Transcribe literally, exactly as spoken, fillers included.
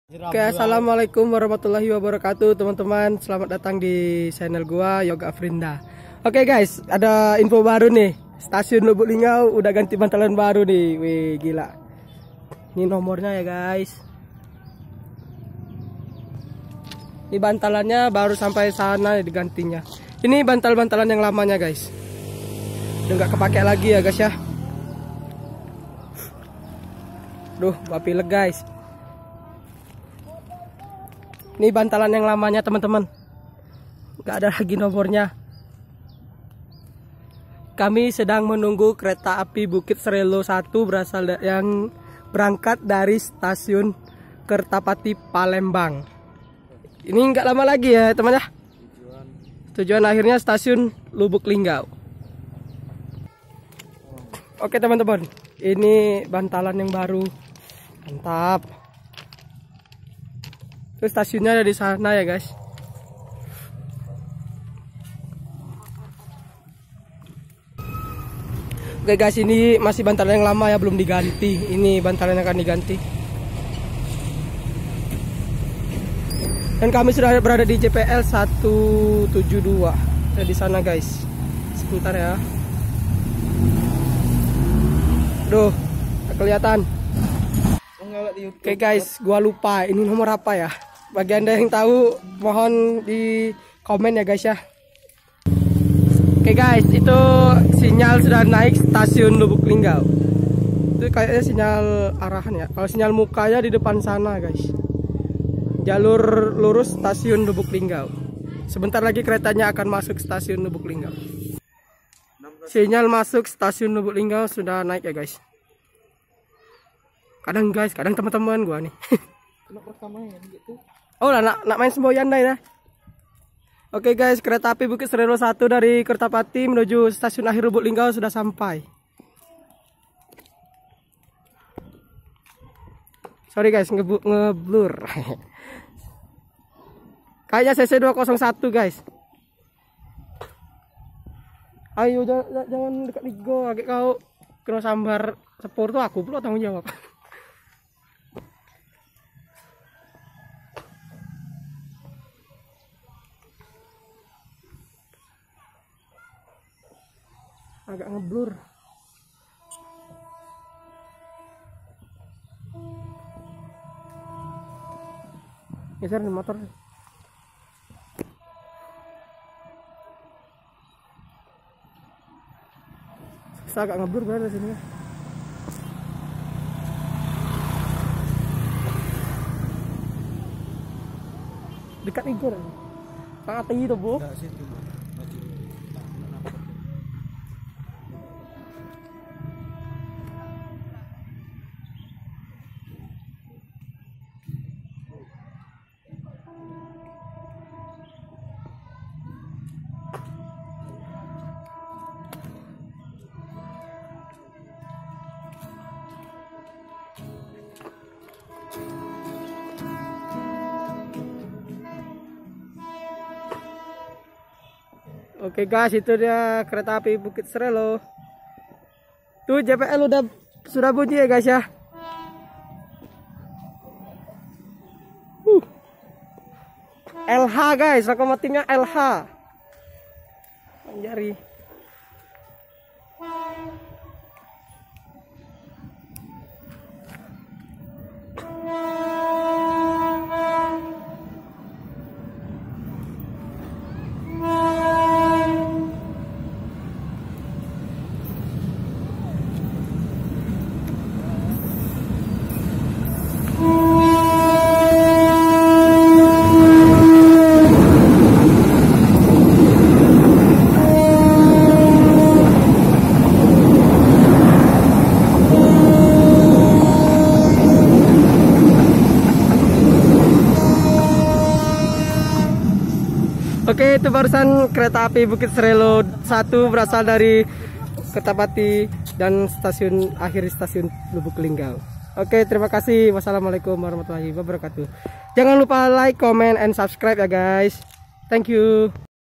Oke, assalamualaikum warahmatullahi wabarakatuh teman-teman. Selamat datang di channel gua Yoga Afrinda. Oke guys, ada info baru nih. Stasiun Lubuk Linggau udah ganti bantalan baru nih. Wih, gila. Ini nomornya ya guys. Ini bantalannya baru sampai sana digantinya. Ini bantal-bantalan yang lamanya guys. Udah nggak kepake lagi ya guys ya. Duh, bapileg guys. Ini bantalan yang lamanya teman-teman. Gak ada lagi nomornya. Kami sedang menunggu kereta api Bukit Serelo satu berasal yang berangkat dari stasiun Kertapati Palembang. Ini nggak lama lagi ya teman ya. Tujuan, Tujuan akhirnya stasiun Lubuk Linggau. Oke teman-teman, ini bantalan yang baru. Mantap. Terus stasiunnya ada di sana ya guys. Oke guys, ini masih bantalan yang lama ya, belum diganti. Ini bantalan yang akan diganti. Dan kami sudah berada di J P L seratus tujuh puluh dua. Saya di sana guys. Sebentar ya. Duh, tak kelihatan. Oke guys, gua lupa ini nomor apa ya. Bagi anda yang tahu mohon di komen ya guys ya. Oke guys, itu sinyal sudah naik stasiun Lubuk Linggau. Itu kayaknya sinyal arahan ya. Kalau sinyal mukanya di depan sana guys. Jalur lurus stasiun Lubuk Linggau. Sebentar lagi keretanya akan masuk stasiun Lubuk Linggau. Sinyal masuk stasiun Lubuk Linggau sudah naik ya guys. Kadang guys, kadang teman-teman gua nih. Oh lah, nak, nak main semboyan dah ya. Oke guys, kereta api Bukit Serelo satu dari Kertapati menuju stasiun akhir Lubuk Linggau sudah sampai. Sorry guys, ngeblur. Kayaknya C C dua nol satu guys. Ayo jangan, jangan dekat ligo, agak kau kena sambar sepur tuh aku perlu tanggung jawab. Agak ngeblur. Geser nih motor. Bisa agak ngeblur berada sini. Dekat nih gue. Sangat tinggi tuh bu. Oke guys, itu dia kereta api Bukit Serelo. Tuh J P L udah sudah bunyi ya guys ya. Uh. L H guys, lokomotifnya L H. Anjari. Oke, itu barusan kereta api Bukit Serelo satu berasal dari Kertapati dan stasiun akhir stasiun Lubuk Linggau. Oke, terima kasih. Wassalamualaikum warahmatullahi wabarakatuh. Jangan lupa like, comment, and subscribe ya guys. Thank you.